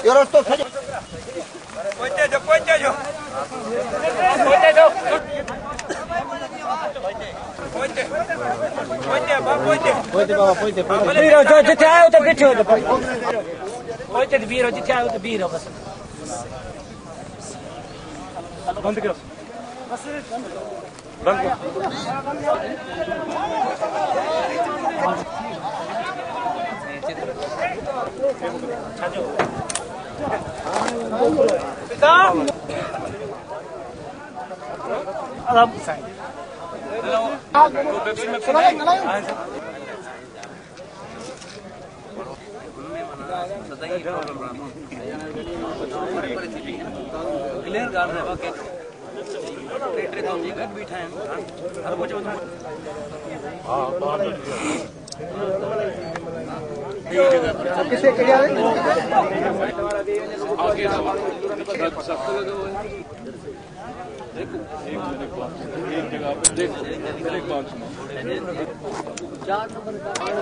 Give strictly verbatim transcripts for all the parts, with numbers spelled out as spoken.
ये रास्ता सही पहुंचे जो पहुंचे जो पहुंचे जो पहुंचे पहुंचे बाबा पहुंचे पहुंचे बाबा पहुंचे बीरो जो जिथे आयो तो बीठो तो पहुंचे बीरो जिथे आयो तो बीरो बस बंद करो बस बंद करो पिता अब साइन हेलो पेप्सी में क्लियर गार्ड है ओके ट्रेटर तो जी का बैठा है हर कुछ हां किसे क्लियर है आगे सबको लगा हुआ है देखो एक मिनट एक जगह पे देखो मेरे कौन सुनो चार नंबर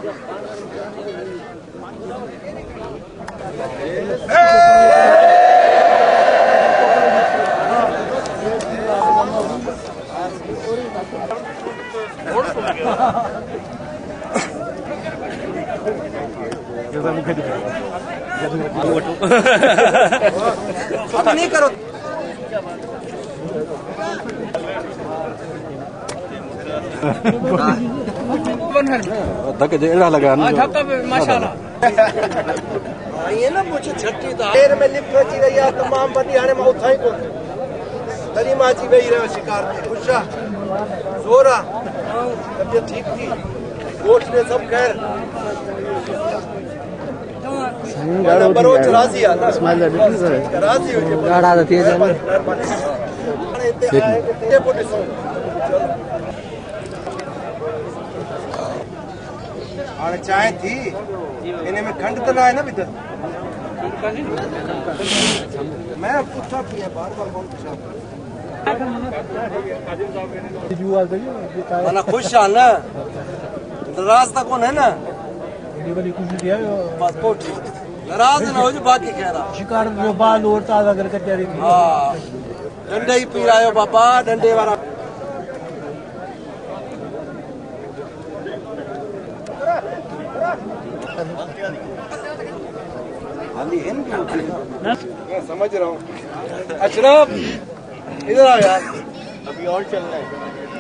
आता नहीं करो धक्के एड़ा लगा ना धक्का माशाल्लाह ये ना मुझे छट्टी तो देर में लिफ्ट रची रही है तमाम बंदी आने में उठाई को तरी माची वही रहे शिकार थे खुशा जोरा तबीयत ठीक थी कोच ने सब खैर बरोच राजी है इस्माइल राजी हो जे गाड़ा तो तेज है और चाय थी इन्हें में खंड तो ना है ना भीतर मैं पूछा पिया बार बार कौन पूछा ना खुश है ना नाराज तक कौन है ना बस तो ठीक नाराज ना हो जो बाकी कह रहा शिकार जो बाल और ताजा करके तैयारी थी हाँ डंडे ही पी रहा हो बाबा डंडे वाला मैं समझ रहा हूँ अशरफ इधर आओ यार अभी और चलना है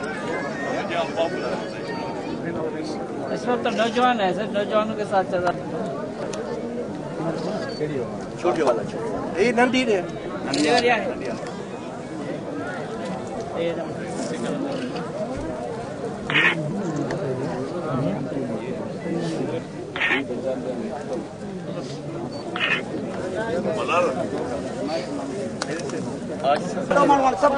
इस वक्त तो नौजवान है सर नौजवानों के साथ चल रहा छोटे वाला ये नंदी ने सब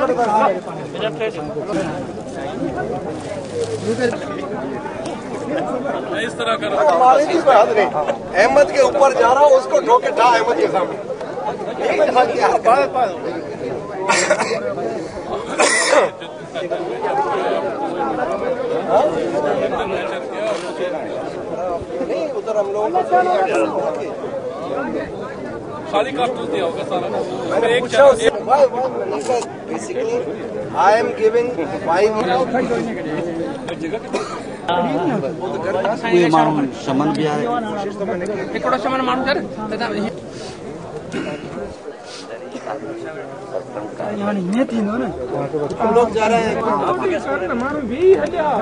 इस तरह करो अहमद के ऊपर जा रहा हूँ उसको ठोके ठा अहमद के सामने नहीं उधर हम लोग खाली कार्टून दिया होगा सारा मैंने पूछा उससे basically I am giving five ये मानो शमन भी आए थोड़ा शमन मालूम कर यहाँ ये तीन हो ना हम लोग जा रहे हैं मालूम भी हजार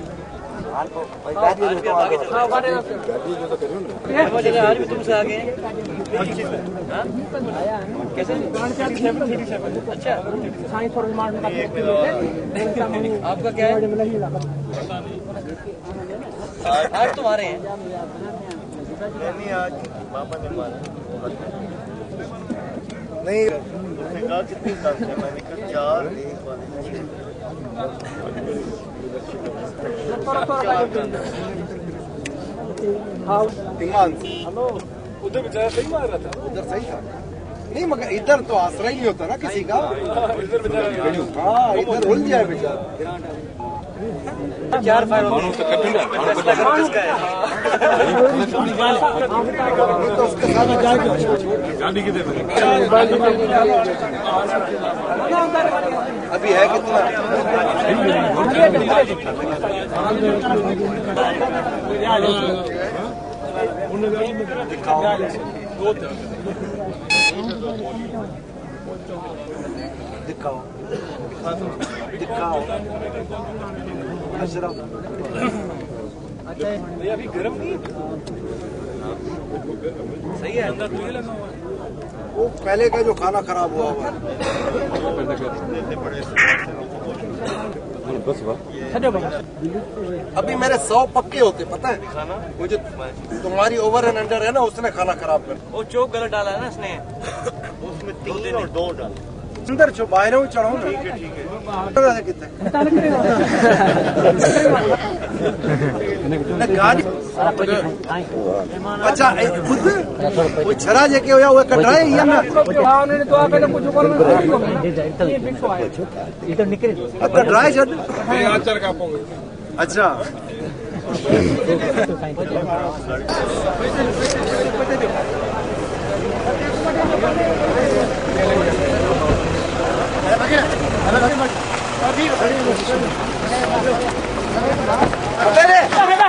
आज भी तुमसे आगे कैसे अच्छा आपका क्या है आज तुम्हारे हैं नहीं आज पापा ने मारा नहीं कहा कितनी कम है मैंने कहा चार एक हेलो उधर बेचारा सही मार रहा था उधर सही था नहीं मगर इधर तो आश्रय नहीं होता ना किसी का इधर बेचारा हाँ इधर उलझ जाए बेचारा चार फायर मानो तो कटूंगा मानो बता तो उसके साथ जाएगा गाड़ी किधर है अभी है कितना दिखाओ दिखाओ अशरफ अभी गर्म नहीं सही है अंदर तो ये लगा हुआ है वो पहले का जो खाना खराब हुआ हुआ अभी मेरे सौ पक्के होते पता है मुझे तुम्हारी ओवर एंड अंडर है ना उसने खाना खराब कर वो चौक गलत डाला है ना इसने उसमें तीन और दो डाल अंदर छो बाहर हूँ चढ़ाऊ ठीक है ठीक है कितने गाड़ी अच्छा खुद वो छरा जेके होया वो कट रहा है ये ना ये तो निकले कट रहा है जब मैं आचार का पाऊंगा अच्छा अरे